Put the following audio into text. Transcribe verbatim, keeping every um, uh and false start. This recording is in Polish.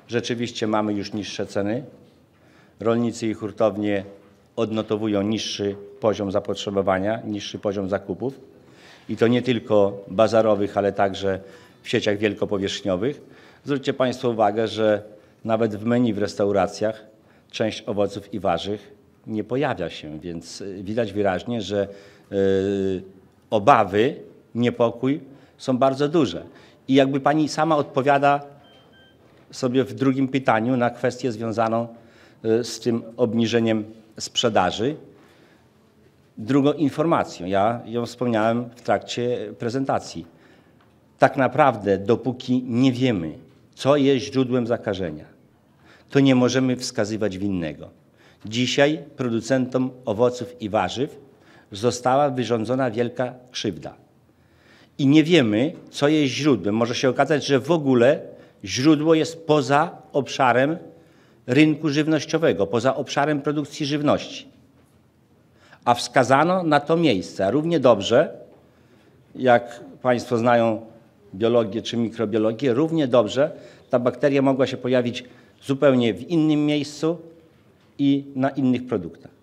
Rzeczywiście mamy już niższe ceny. Rolnicy i hurtownie odnotowują niższy poziom zapotrzebowania, niższy poziom zakupów. I to nie tylko bazarowych, ale także w sieciach wielkopowierzchniowych. Zwróćcie Państwo uwagę, że nawet w menu w restauracjach część owoców i warzyw nie pojawia się, więc widać wyraźnie, że yy, obawy, niepokój są bardzo duże. I jakby Pani sama odpowiada sobie w drugim pytaniu na kwestię związaną z tym obniżeniem sprzedaży. Drugą informacją, ja ją wspomniałem w trakcie prezentacji. Tak naprawdę, dopóki nie wiemy, co jest źródłem zakażenia, to nie możemy wskazywać winnego. Dzisiaj producentom owoców i warzyw została wyrządzona wielka krzywda. I nie wiemy, co jest źródłem. Może się okazać, że w ogóle źródło jest poza obszarem rynku żywnościowego, poza obszarem produkcji żywności. A wskazano na to miejsce. A równie dobrze, jak Państwo znają biologię czy mikrobiologię, równie dobrze ta bakteria mogła się pojawić zupełnie w innym miejscu i na innych produktach.